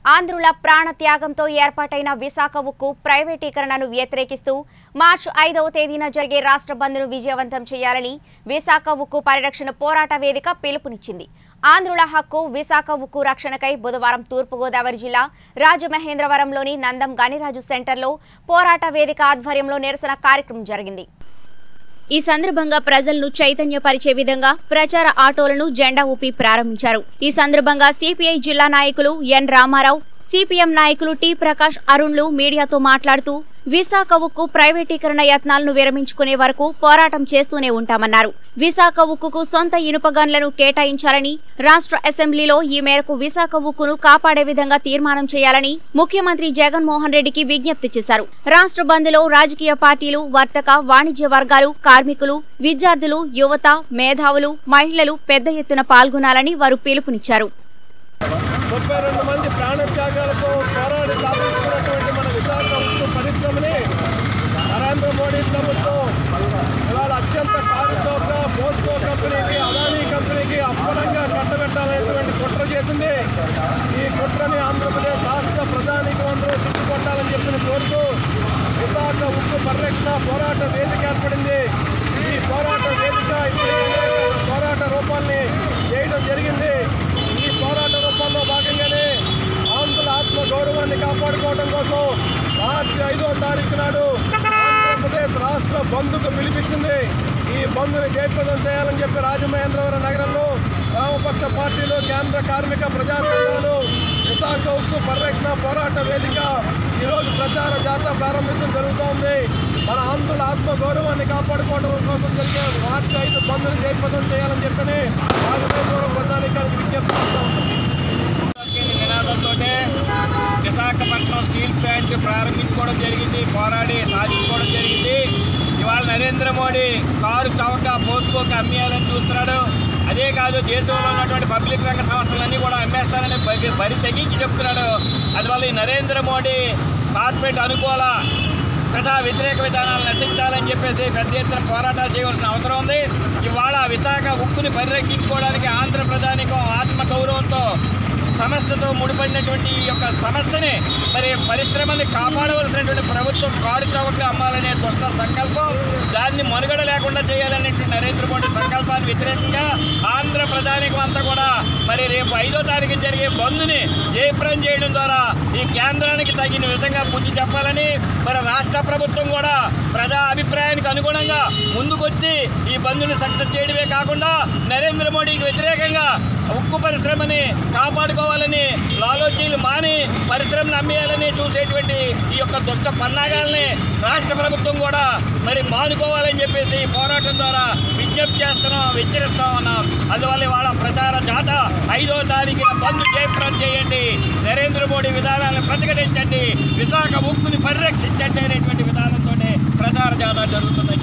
ఆంధ్రుల ప్రాణత్యాగంతో ఏర్పాటైన విశాఖ ఉక్కు ప్రైవేటీకరణను వ్యతిరేకిస్తూ మార్చి 5వ తేదీన జరిగే రాష్ట్ర బంద్ను విజయవంతం చేయాలని విశాఖ ఉక్కు పరిరక్షణ పోరాట వేదిక పిలుపునిచ్చింది. ఆంధ్రుల హక్కు విశాఖ ఉక్కు రక్షణకై బుధవారం తూర్పుగోదావరి జిల్లా రాజమహేంద్రవరంలోని నందం గనిరాజు సెంటర్లో పోరాట వేదిక ఆధ్వర్యంలో నిరసన కార్యక్రమం జరిగింది. ఈ సందర్భంగా ప్రజలను చైతన్యపరిచే విధంగా ప్రచార ఆటోలను జెండా ఊపి ప్రారంభించారు. ఈ సందర్భంగా సిపిఐ జిల్లా నాయకులు ఎన్ రామారావు, సిపిఎం నాయకులు టి ప్రకాష్ అరుణ్లు మీడియాతో మాట్లాడుతూ విశాఖ ఉక్కు ప్రైవేటీకరణ యత్నాలను విరమించుకునే వరకు పోరాటం చేస్తూనే ఉంటామన్నారు. విశాఖ ఉక్కుకు సొంత ఇనుప గన్లను కేటాయించాలని, రాష్ట్ర అసెంబ్లీలో ఈ మేరకు విశాఖ ఉక్కును కాపాడే విధంగా తీర్మానం చేయాలని ముఖ్యమంత్రి జగన్మోహన్ రెడ్డికి విజ్ఞప్తి చేశారు. రాష్ట్ర బంద్లో రాజకీయ పార్టీలు, వర్తక, వాణిజ్య వర్గాలు, కార్మికులు, విద్యార్థులు, యువత, మేధావులు, మహిళలు పెద్ద ఎత్తున పాల్గొనాలని వారు పిలుపునిచ్చారు. 32 మంది ప్రాణత్యాగాలతో పోరాడి సాధించుకున్నటువంటి మన విశాఖ ఉక్కు పరిశ్రమని నరేంద్ర మోడీ ప్రభుత్వం ఇవాళ అత్యంత కారుచౌకగా పోస్కో కంపెనీకి, అదానీ కంపెనీకి అప్పనంగా కట్టబెట్టాలనేటువంటి కుట్ర చేసింది. ఈ కుట్రని ఆంధ్రప్రదేశ్ రాష్ట్ర ప్రజానీకం అందరూ తిప్పుకొట్టాలని చెప్పిన కోరుతూ విశాఖ ఉక్కు పరిరక్షణ పోరాట వేదిక ఏర్పడింది. ఈ పోరాట వేదిక పోరాట రూపాన్ని చేయడం జరిగింది. ఈ పోరాట రూపంలో భాగంగానే ఆంధ్రుల ఆత్మ గౌరవాన్ని కాపాడుకోవడం కోసం మార్చి 5వ తారీఖు నాడు ఆంధ్రప్రదేశ్ రాష్ట్ర బంద్కు పిలిపించింది. ఈ బంద్ని జయప్రదం చేయాలని చెప్పి రాజమహేంద్రవరం నగరంలో వామపక్ష పార్టీలు, కేంద్ర కార్మిక ప్రజా సంఘాలు, విశాఖ ఉక్కు పరిరక్షణ పోరాట వేదిక ఈరోజు ప్రచార జాథా ప్రారంభించడం జరుగుతోంది. మన ఆంధ్రుల ఆత్మ గౌరవాన్ని కాపాడుకోవడం కోసం జరిగే మార్చి 5 బంద్ని జయప్రదం చేయాలని చెప్పని రాజమహేంద్రవరం ప్రజానీకానికి విజ్ఞప్తి చేస్తాం. నినాదంతో విశాఖపట్నం స్టీల్ ప్లాంట్ ప్రారంభించుకోవడం జరిగింది, పోరాడి సాధించుకోవడం జరిగింది. ఇవాళ నరేంద్ర మోడీ కారు చవక పోసుకోక అమ్మేయాలని చూస్తున్నాడు. అదే కాదు, దేశంలో ఉన్నటువంటి పబ్లిక్ రంగ సంస్థలన్నీ కూడా అమ్మేస్తారని బరి తెగించి చెప్తున్నాడు. అందువల్ల ఈ నరేంద్ర మోడీ కార్పొరేట్ అనుకూల ప్రజా వ్యతిరేక విధానాలు నశించాలని చెప్పేసి పెద్ద ఎత్తున పోరాటాలు చేయవలసిన అవసరం ఉంది. ఇవాళ విశాఖ ఉక్కుని పరిరక్షించుకోవడానికి ఆంధ్ర ప్రజానికం ఆత్మ గౌరవంతో సమస్యతో ముడిపడినటువంటి ఈ యొక్క సమస్యని మరి పరిశ్రమని కాపాడవలసినటువంటి ప్రభుత్వం కారు చౌకగా అమ్మాలనే దుష్ట సంకల్పం, దాన్ని మనుగడ లేకుండా చేయాలనేటువంటి నరేంద్ర మోడీ సంకల్పానికి వ్యతిరేకంగా ఆంధ్ర ప్రజానికం అంతా కూడా మరి రేపు 5వ తారీఖున జరిగే బంద్ని జయప్రదం చేయడం ద్వారా ఈ కేంద్రానికి తగిన విధంగా బుద్ధి చెప్పాలని, మరి రాష్ట్ర ప్రభుత్వం కూడా ప్రజా అభిప్రాయానికి అనుగుణంగా ముందుకొచ్చి ఈ బంద్ని సక్సెస్ చేయడమే కాకుండా నరేంద్ర మోడీకి వ్యతిరేకంగా ఉక్కు పరిశ్రమని కాపాడుకోవాలని, లాలోచీలు మాని పరిశ్రమను అమ్మేయాలని చూసేటువంటి ఈ యొక్క దుష్ట పన్నాగాలని రాష్ట్ర ప్రభుత్వం కూడా మరి మానుకోవాలని చెప్పేసి ఈ పోరాటం ద్వారా విజ్ఞప్తి చేస్తున్నాం, హెచ్చరిస్తా ఉన్నాం. అందువల్ల ఇవాళ ప్రచార జాత 5వ తారీఖున బంద్ జయప్రదం చేయండి, నరేంద్ర మోడీ విధానాలను ప్రతిఘటించండి, విశాఖ ఉక్కుని పరిరక్షించండి అనేటువంటి విధానంతో ప్రచార జాత జరుగుతుంది.